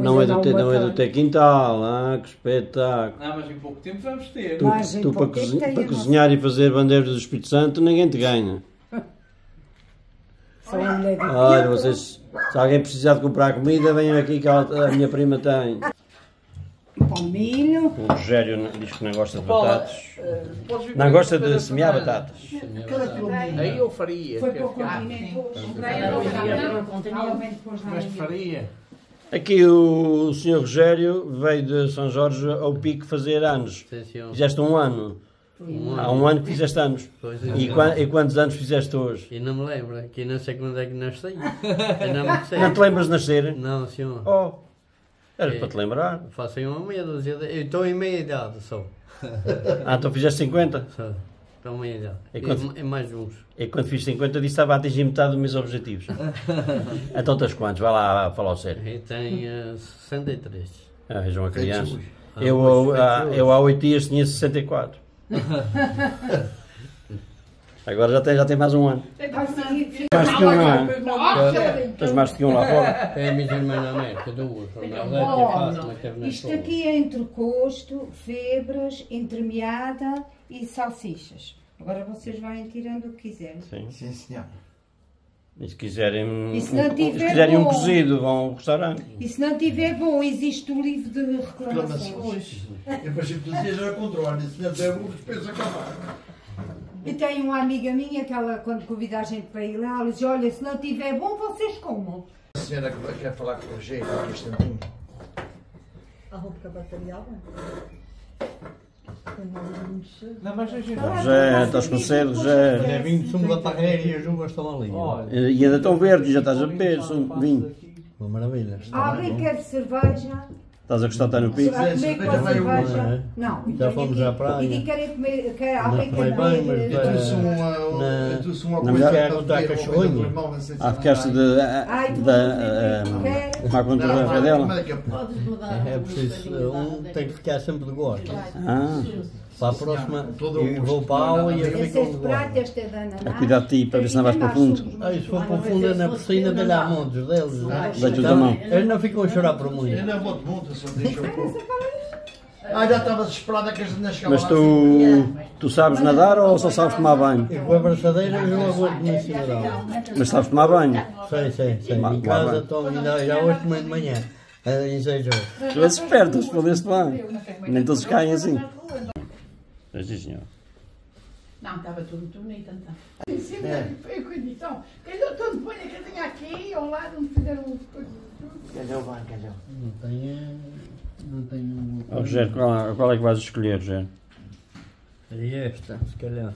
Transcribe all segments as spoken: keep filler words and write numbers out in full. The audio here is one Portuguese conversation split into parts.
não, é do ter, não é do ter quintal, ah, que espetáculo. Ah, mas em pouco tempo vamos ter. Tu, Mas em tu para, pouco tempo cozinhar, tem, para não cozinhar e fazer bandeiras do Espírito Santo, ninguém te ganha. Sou uma mulher de Olha, tempo. vocês, se alguém precisar de comprar comida, venham aqui que a, a minha prima tem. Pão milho. O Rogério diz que não gosta de Paula, batatas. eh, podes vir Não para gosta para de a semear Fernanda. batatas. Aí eu faria. Foi que para o eu ficava- continente hoje. Continente. Mas faria. Aqui o senhor Rogério veio de São Jorge ao Pico fazer anos. Sim, senhor. Fizeste um ano. Um Há um ano que fizeste anos. Pois é. E, qua- e quantos anos fizeste hoje? E não me lembro, que não sei quando é que nasci. Eu não me sei. Não te lembras de nascer? Não, senhor. Oh, era É. para te lembrar. Faço uma meia dúzia de... Eu estou em meia idade só. Ah, então fizeste cinquenta? Só. Estou em meia idade. E E, quando- e mais uns. E quando fiz cinquenta disse que estava a atingir metade dos meus objetivos. Então tens quantos? Vai lá falar ao sério. E tenho uh, sessenta e três. Ah, vejam a criança. Ah, Eu, hoje eu, há- feito eu há oito dias tinha sessenta e quatro. Agora já tem, já tem mais um ano. Mais do que um ano. Tens mais do que um lá fora. É a minha irmã na América, duas. A Marlete e a Fátima que teve na Isto escola. aqui é entrecosto, febras, entremeada e salsichas. Agora vocês vão tirando o que quiserem. Sim. Sim, senhor. E se quiserem, um, E se não um- tiver se quiserem um bom? cozido, vão ao restaurante. E se não tiver bom, existe o livro de reclamações. Eu pensei que tu dizias era controle, se não der, vou despeço acabar. E tenho uma amiga minha que ela, quando convida a gente para ir lá, ela diz, olha, se não tiver bom, vocês comam. A senhora que quer falar com o Rogério, aqui instantinho. A roupa baterial, Não, mas a gente... José, estás com sede, José. É vinho de sumo da parreira e as uvas estão ali. Olha, E ainda estão verdes, já estás a beber, são vinho. Uma maravilha. Está Alguém bom. quer cerveja? Estás a gostar de estar no pico? Será comer com a cerveja vai cerveja? bom, Não. Já eu fomos tenho à aqui- praia. E digo que querem comer, quer, Não alguém foi quer bem, comer... mas Eu trouxe uma, Na- eu trouxe uma na coisa melhor para água está beber, uma coisa cachorrinho. para o irmão, não sei se Ah, ficaste de... Ai, tu da... não quer? Tomar conta da Não, cadela? mas daqui a pouco. Podes mudar. É preciso, um tem que ficar sempre de gosto. Ah, Para a próxima, Todo o eu gosto. vou para a aula e eu Esse fico é de de prato, gosto. este é de ananás. a cuidar de ti para ver se não vais para o fundo. Ah, e se for para o fundo é na piscina, dê-lhe a montes deles. Dá-te da mão. Eles não ficam a chorar por muito. Eu não vou de monta, só deixa o pouco. Ah, já estava desesperada que a gente não chegava Mas lá. tu, tu sabes nadar ou só sabes tomar banho? E com a abraçadeira eu não aguento nem cima dela. Mas sabes tomar banho? Sei, sei, sei. Lá- Em lá casa vai. estou, ainda já hoje tomei de manhã. Em seis horas. Tu és esperto, respondeste bem. Nem todos caem assim. Mas sim, senhor. Não, estava tudo muito bonito então. Sempre foi condição. Que eu estou de banho que eu tenho aqui ao lado, onde fizeram um. Calhou bem, calhou. Não tenho. Não tenho. Oh, Rogério, qual, qual é que vais escolher, Rogério? E esta, se calhar.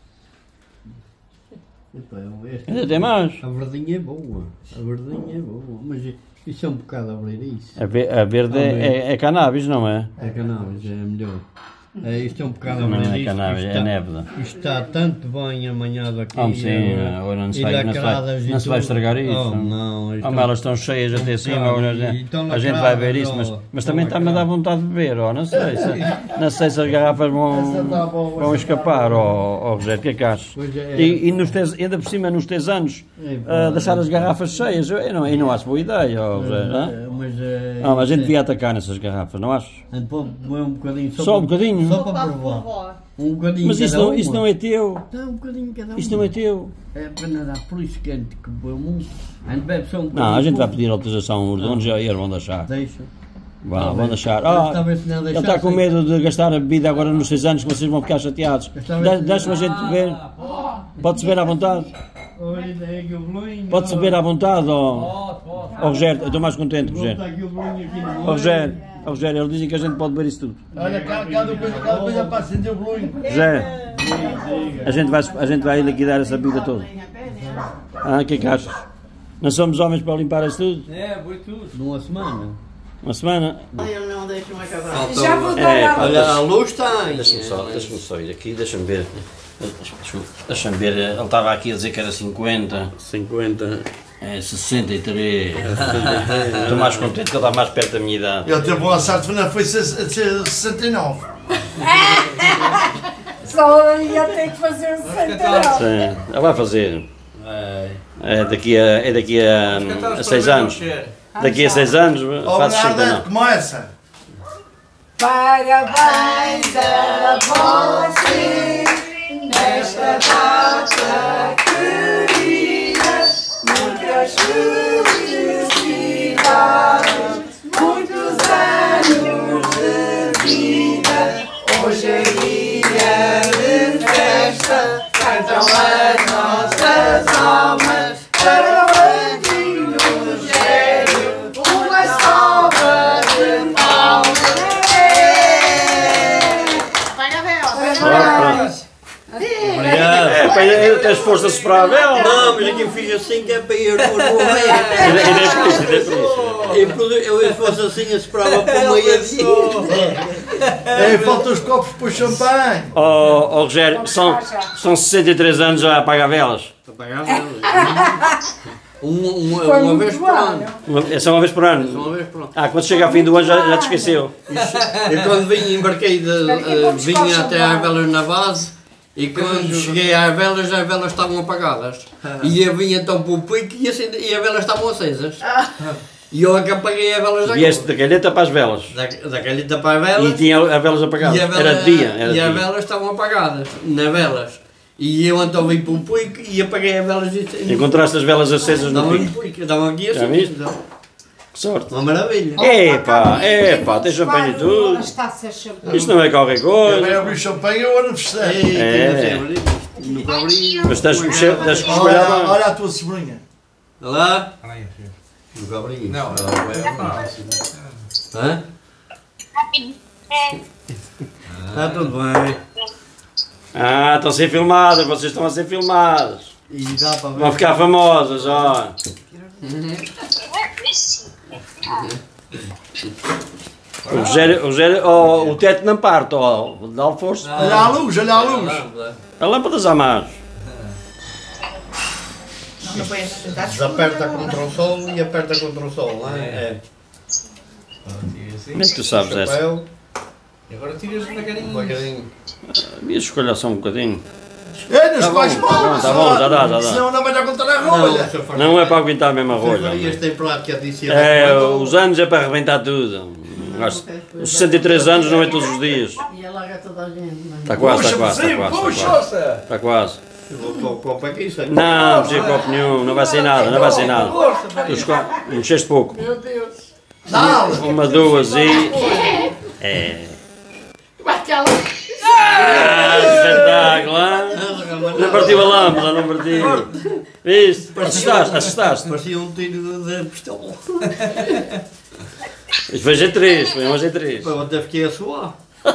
Epá, eu- esta- Ainda tem mais. A verdinha é boa. A verdinha é boa. Mas isso é um bocado a abrir isso. A, ve- a verde é, é, é cannabis, não é? É cannabis, é melhor. É, isto é um bocado a Não abrir é isso. cannabis, isto é está- névoa. Isto está tanto bem amanhado aqui. Oh, sim, eh, agora não se e vai, não se vai, lacradas e não se vai tudo. estragar isso. Oh, não, isto Oh, mas elas estão cheias até Um cima, bocado, olha, e estão a gente vai ver lacradas, isso, mas, oh, mas estão também está-me a dar lacradas. vontade de beber, oh, não sei se, não sei se as garrafas vão, vão escapar, oh, oh, Rogério, o que é que achas? Pois é. E, e nos teus, ainda por cima, nos teus anos, É, ah, deixar as garrafas cheias, eu não, eu não acho boa ideia, oh, Rogério, não? Eh, Mas, eh, Ah, mas a gente devia atacar nessas garrafas, não achas? Ande para moer um bocadinho. Só um para- bocadinho? Só para provar. Um bocadinho Mas isso cada não, isso uma. não é teu, Dá um bocadinho cada um. isso não é teu. É para nadar por isso quente que bebe um. Ande bebe só um Não, bocadinho. a gente vai pouco. pedir autorização aos donos e eles vão deixar. Deixa. Vá, Talvez. vão deixar. Mas Ah, talvez se não ele está deixasse- com medo de gastar a bebida agora nos seis anos que vocês vão ficar chateados. Talvez- De- Deixa-me a gente beber. Pode-se beber à vontade. Olha, daí aqui o bolinho. Pode-se beber à vontade, ó Pode, pode. ó, Rogério. Eu estou mais contente, Vou botar Rogério. aqui o bolinho aqui no Ó, Rogério, ó, Rogério, eles dizem que a gente pode beber isso tudo. Olha, cada, cada coisa, cada coisa para acender o bolinho. José, a gente vai, a gente vai liquidar essa bebida toda. Ah, o que é que achas? Não somos homens para limpar isso tudo? É, foi tudo. Numa semana. Uma semana? Eles não deixam acabar. Já vou dar É, a... Olha, a luz tem. Deixa-me só, deixa-me só ir aqui, deixa-me ver. Deixa-me deixa ver, ele estava aqui a dizer que era cinquenta, cinquenta. é sessenta e três. Estou mais contente que ele está mais perto da minha idade. Ele teve uma sorte, não foi sessenta e nove. Só ia ter que fazer um sessenta. Sim, ele vai fazer. É. É daqui a, é daqui a, a seis anos. Daqui a seis anos faz sessenta Obrigado, não. começa. Parabéns a você nesta data querida, muitas felicidades, muitos anos de vida. Hoje é dia de festa, cantam as nossas almas para o antigo gênio, uma salva de palmas. Obrigado. É, pá, tens força a soprar a vela? Não, mas aqui eu fiz assim que é para ir no meio. E nem por isso, e nem por isso. Eu, se fosse assim, eu esperava para o meio assim. Ei, faltam os copos para o champanhe. Ó oh, Rogério, são, são sessenta e três anos já a apagar velas. Apagar velas. Uma, uma, uma vez por ano. Uma, é só uma vez por ano? Uma vez por ano. Ah, quando chega ao fim do ano já, já te esqueceu. Isso, eu quando vim, embarquei, de, uh, vinha até às velas na base e quando cheguei às velas, as velas estavam apagadas. E eu vim então para o pico e, assim, e as velas estavam acesas. E eu é que apaguei as velas da Vieste da calheta para as velas. Da, da calheta para as velas. E tinha as velas apagadas. E a vela, era de dia. Era e de as dia. velas estavam apagadas, nas velas. E eu então vim para o pico e apaguei as velas. E, Encontraste as velas acesas no estavam pico. no pico, estavam aqui assim. Já viste? Então, Que sorte. uma maravilha. Epá, epá, tem champanhe e tudo. As taças de champanhe. Isto não é qualquer Eu venho coisa. abrir champanhe e eu ando festejo. É. Nunca abri. Mas tens que mexer, tens que escolher Olha, bem. olha a tua sobrinha. Olha lá. Nunca abri. Não, não, é fácil. Hã? Está tudo bem. Ah, estão a ser filmadas, vocês estão a ser filmadas. E dá para ver. Vão ficar famosas, ó. O Rogério, o, Rogério, oh, o teto não parte, ó. Dá força. Olha a luz, olha a luz. A lâmpadas a mais. Não põe essa cidade. Desaperta contra o sol e aperta contra o sol, não é? É. Como é que tu sabes essa? Chapéu, E agora tiras devagarinho. devagarinho. Ia escolher só um bocadinho. É, nos Tá quais bom, tá bom, tá bom, já dá, já dá. Senão não vai dar conta da Não, rolha. seu Fernando. Não é para aguentar a mesma Seu rolha. Farias tem prática disso. É, os anos é para arrebentar tudo. Os sessenta e três anos não é todos os dias. E alaga toda a gente. Mas... Está quase, está Puxa, quase, está Brasil, quase. Está quase. puxa! Está quase. Eu vou pôr o copo aqui, sei. Não, não precisa de copo nenhum, não vai ser nada, não vai ser nada. Tu esco- mexeste pouco. Meu Deus. Dá-lhe! Uma, duas e. É. Bate ela. Ah, espetáculo, hein? Não partiu a lâmpada, não partiu. Viste? Assustaste, assustaste. Parecia um tiro de pistola. Isto foi G três, foi um G três. Eu até fiquei a suar.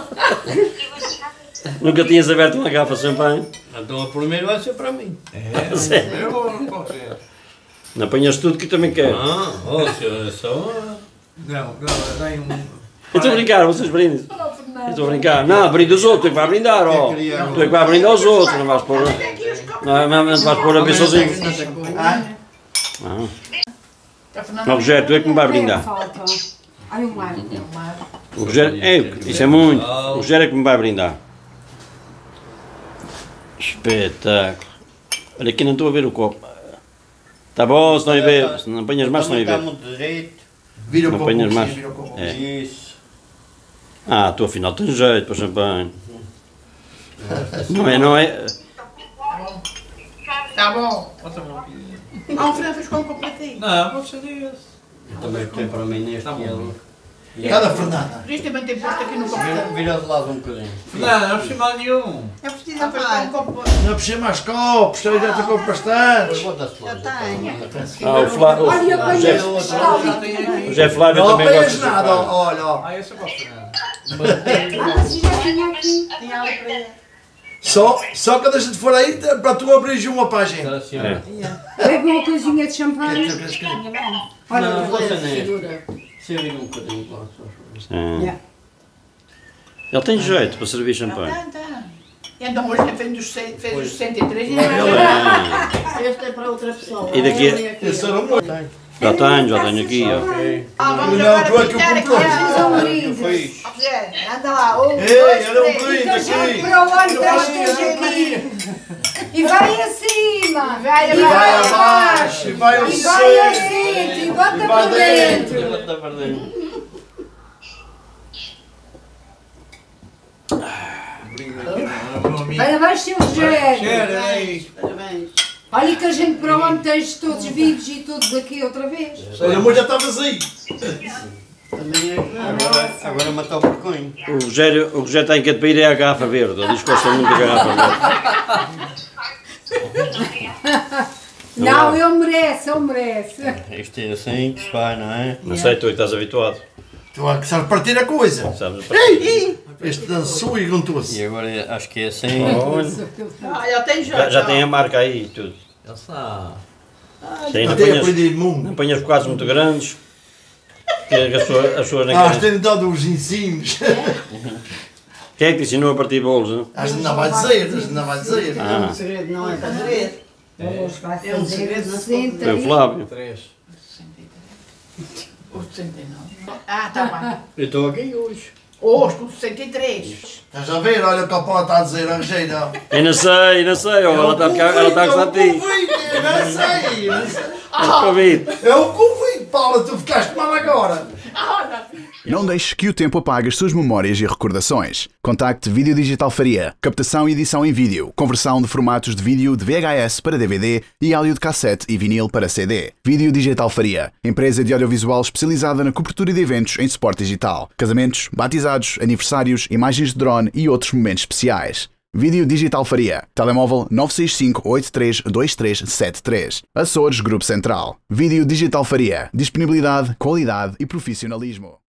Nunca tinhas aberto uma garrafa de champanhe? Então a primeira vai ser para mim. É, Sério? eu não posso ser. Não apanhas tudo que eu também quero. Ah, oh, senhor, é só. Não, não, dá um. Eu estou a brincar, vocês brindem. Eu estou a brincar. Não, brinde os outros, tu é que vai brindar, ó. Tu é que vai brindar aos outros, não vais pôr. Não, não, não vais pôr a ver sozinho. Não. Não, Rogério, tu é que me vai brindar. Falta. Ai, o mar. O Rogério, é, isso é muito. O Rogério é que me vai brindar. Espetáculo. Olha, aqui não estou a ver o copo. Está bom, se não ia ver. Se não apanhas mais, se não ia Está ver. muito direito. Vira o Não copo, apanhas sim, mais. vira o copo. É. Isso. Ah, tu afinal tens jeito para champanhe. Não é, não é. Tá bom. Bota um pouquinho. Ah, o Fernando fez com um completinho. Não, pode ser desse. Também tem para mim neste Tá bom. ano. Cada Fernanda. Por isso também tem posto aqui no computador. Vira de lado um bocadinho. Não, não precisa mais nenhum. É preciso apagar um copo. Não precisa mais copos, eu já estou com bastantes. Bota-se lá. Ah, o Flávio. Olha, O José, Já tem aqui. o José Flávio Não também gosta de apanhas nada, champanhe. olha, ó. Ah, esse eu gosto, Fernando. Ah, se já tinha aqui. Tinha ali para ele. Só, só quando a gente for aí para tu abrir uma para a gente. É. Pega uma coisinha de champanhe. Quer dizer, quer dizer, Olha, Não, você Segura. nem. Segura. Se vira um bocadinho lá, só favor. Sim. Yeah. Ele tem jeito para servir champanhe. Tá, tá. E então hoje ele fez os cem- fez os sessenta e três e Ele é. este é para outra pessoa. E daqui a- Ele aqui, Esse ó. era o meu. Já tenho, já tenho aqui, ó. Ah, vamos Não, agora tu é que o pintar aqui. comprou. Fiz um Ah, brinde. Zé, anda lá. Um, Ei, dois, era um três. brinde Então já aqui. para o ano Eu tens queria, todos eu queria. aqui. E vai acima. Vai E Vai abaixo. abaixo, e vai ao E vai ao centro. centro. E bota E vai para dentro. dentro. Parabéns, seu Rogério. Parabéns. Parabéns. Olha que a gente para o ano tens todos vivos e todos aqui outra vez. Olha, o meu já está vazio. Agora, agora matou o porcunho. O Rogério, o Rogério tem que ir para ir é a garrafa verde. Ele diz que gosta muito da garrafa verde. Não, ele merece, ele merece. Isto é assim que se faz, não é? Não sei, tu é que estás habituado. Tu a que sabes partir a coisa. Sabes? Este dançou e juntou-se. E agora acho que é assim. Ah, já tem Já, já tem a marca aí e tudo. Já está. Sim, não Até ponhas, aprendi mundo. não ponhas bocados muito grandes. Que as pessoas, as pessoas nem Ah, querem. tem dado os ensinos. Quem é que te ensinou a partir bolos? Não? A gente não vai dizer, a gente não vai dizer. Ah, O segredo não é segredo. Hoje vai É um fazer segredo, não é? sessenta foi o e- Flávio. Três. O sessenta e nove. Ah, tá bem. Eu estou aqui hoje. Hoje, com sessenta e três. Estás a ver? Olha o que a Paula está a dizer, a Regeira. Eu não sei, eu não sei. ó, Ela está a ficar- ela está a gostar de ti. Eu não sei, não sei. Convido. É o convite, Paula, tu ficaste mal agora. Não deixe que o tempo apague as suas memórias e recordações. Contacte Vídeo Digital Faria. Captação e edição em vídeo. Conversão de formatos de vídeo de V H S para D V D e áudio de cassete e vinil para C D. Vídeo Digital Faria. Empresa de audiovisual especializada na cobertura de eventos em suporte digital. Casamentos, batizados, aniversários, imagens de drone e outros momentos especiais. Vídeo Digital Faria. Telemóvel nove seis cinco oito três dois três sete três. Açores Grupo Central. Vídeo Digital Faria. Disponibilidade, qualidade e profissionalismo.